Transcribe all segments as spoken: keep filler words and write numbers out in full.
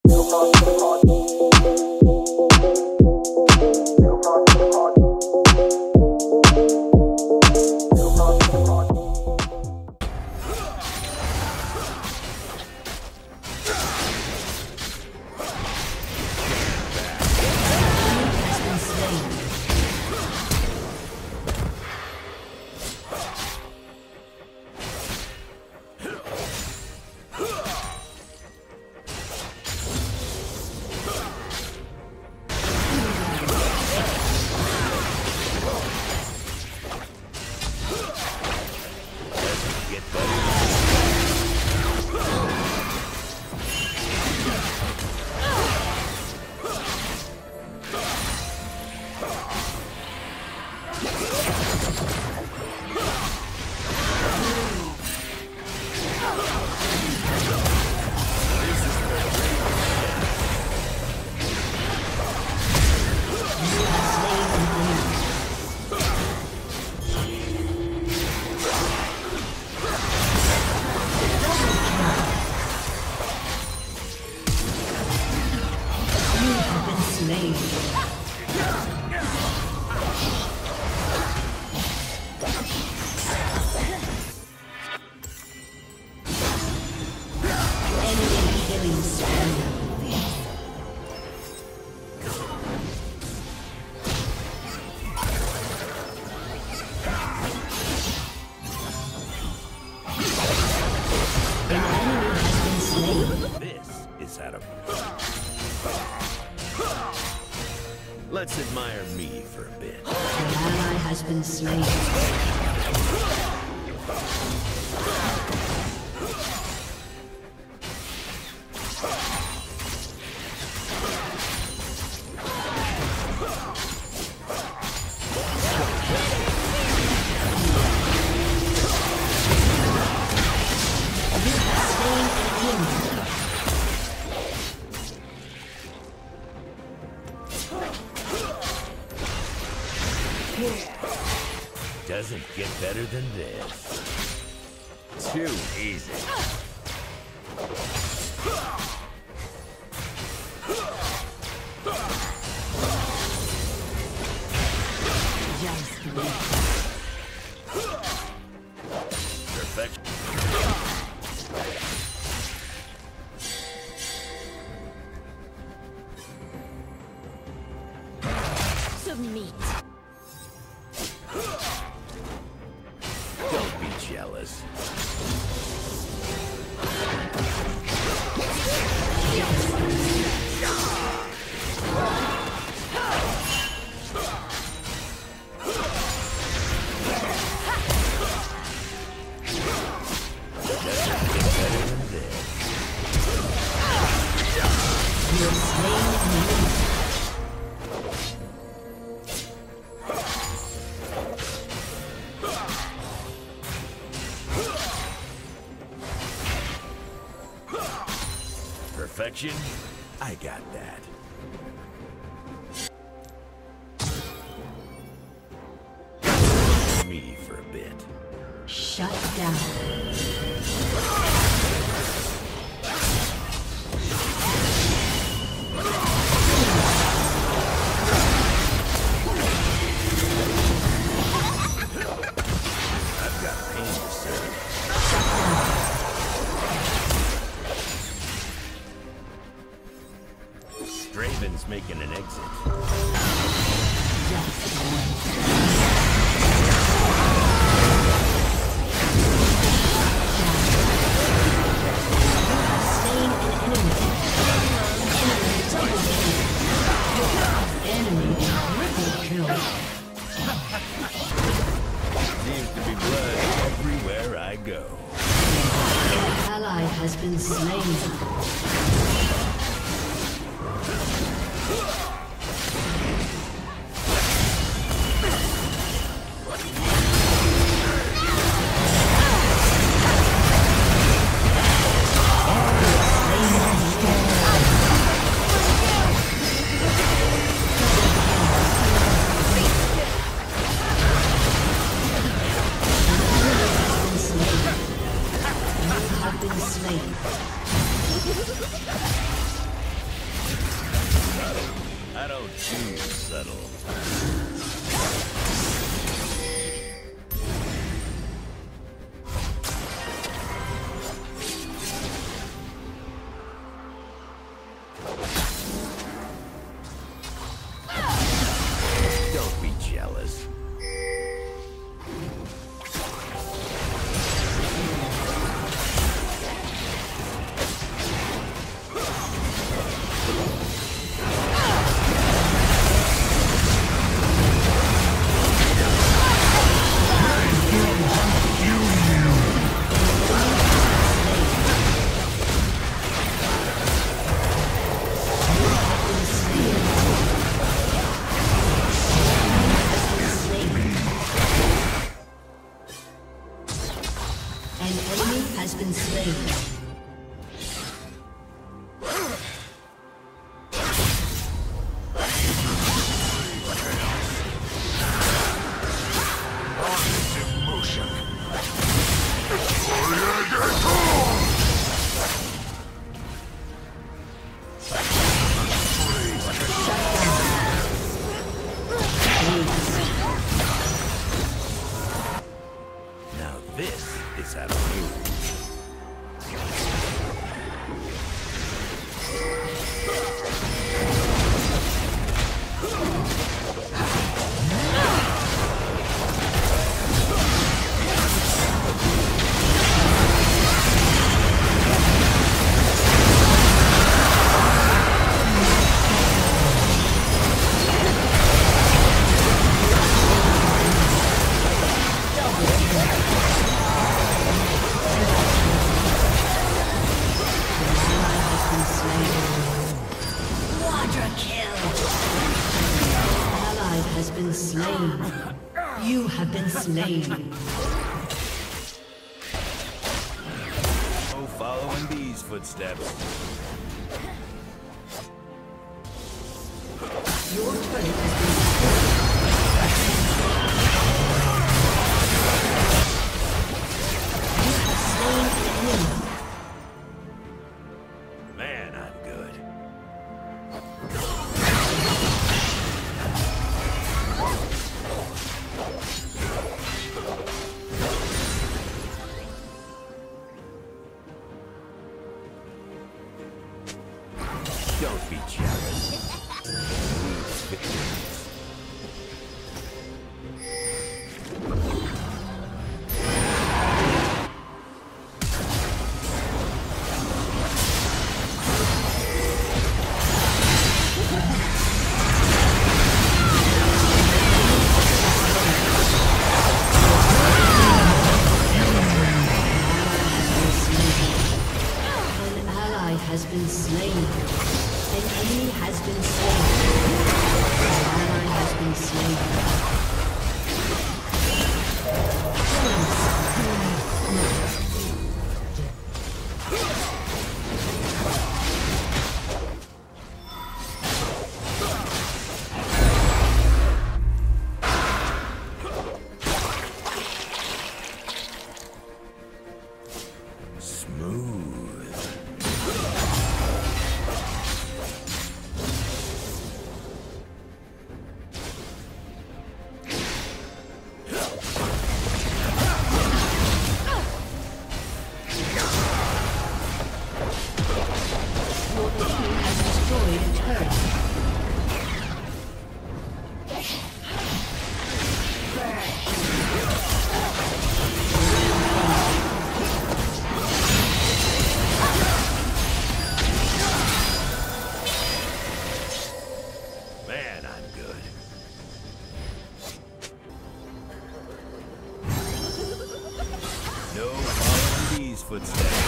Let's admire me for a bit. An ally has been slain. Doesn't get better than this. Too easy. Perfect. Submit. Don't be jealous. Perfection? I got that. Me for a bit. Shut down. I've got pain to serve. Draven's making an exit. Seems to be blood everywhere I go. An ally has been slain. Been slain. Don't too subtle. Don't be jealous. Now this is out of you. You have been slain. Oh, following these footsteps. Your turret has been You have slain an enemy. Man, I'm good. Don't be jealous. Has been slain. An enemy has been slain. An ally has been slain. No following these footsteps.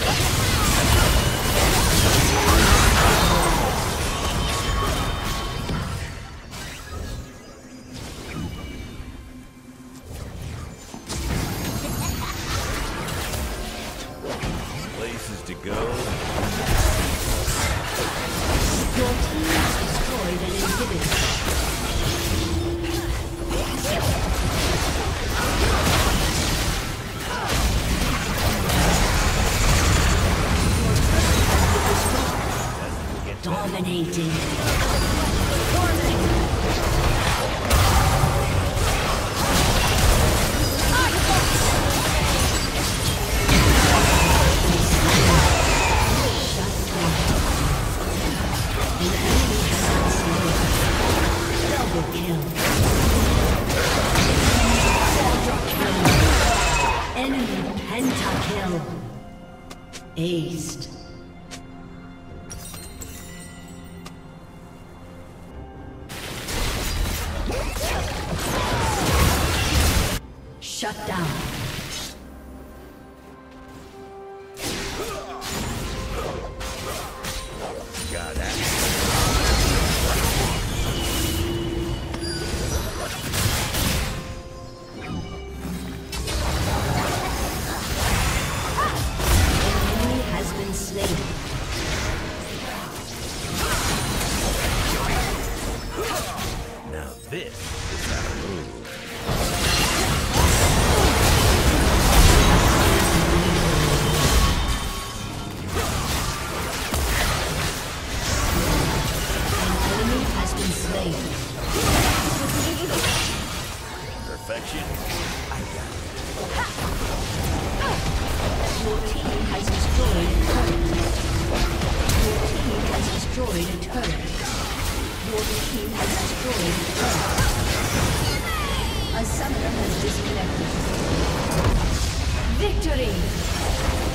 Places to go. Your team has destroyed an inhibitor. Dominating. Aced. Shut down. Got that. Now this is how to move. An enemy has been slain. Perfection. I got it. Your team has destroyed a turret. Your team has destroyed a turret. Your team has destroyed a turret. A summoner has disconnected. Victory!